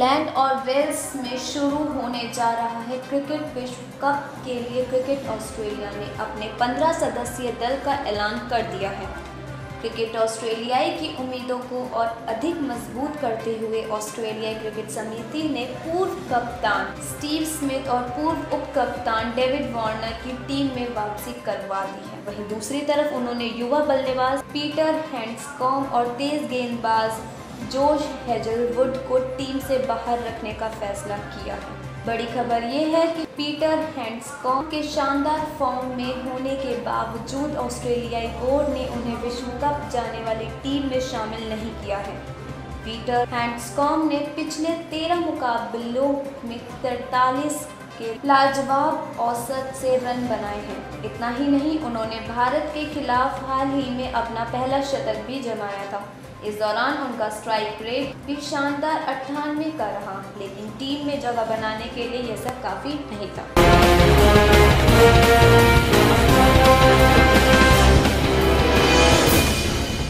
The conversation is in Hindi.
इंग्लैंड और वेल्स में शुरू होने जा रहा है क्रिकेट विश्व कप के लिए क्रिकेट ऑस्ट्रेलिया ने अपने 15 सदस्यीय दल का ऐलान कर दिया है। क्रिकेट ऑस्ट्रेलियाई की उम्मीदों को और अधिक मजबूत करते हुए ऑस्ट्रेलियाई क्रिकेट समिति ने पूर्व कप्तान स्टीव स्मिथ और पूर्व उप कप्तान डेविड वार्नर की टीम में वापसी करवा दी है। वहीं दूसरी तरफ उन्होंने युवा बल्लेबाज पीटर हैंड्सकॉम्ब और तेज गेंदबाज जोश हेजलवुड को टीम से बाहर रखने का फैसला किया है। बड़ी खबर ये है कि पीटर हैंड्सकॉम्ब के शानदार फॉर्म में होने के बावजूद ऑस्ट्रेलियाई बोर्ड ने उन्हें विश्व कप जाने वाली टीम में शामिल नहीं किया है। पीटर हैंड्सकॉम्ब ने पिछले 13 मुकाबलों में 43 के लाजवाब औसत से रन बनाए हैं। इतना ही नहीं, उन्होंने भारत के खिलाफ हाल ही में अपना पहला शतक भी जमाया था। इस दौरान उनका स्ट्राइक रेट भी शानदार 98 का रहा, लेकिन टीम में जगह बनाने के लिए यह सब काफी नहीं था।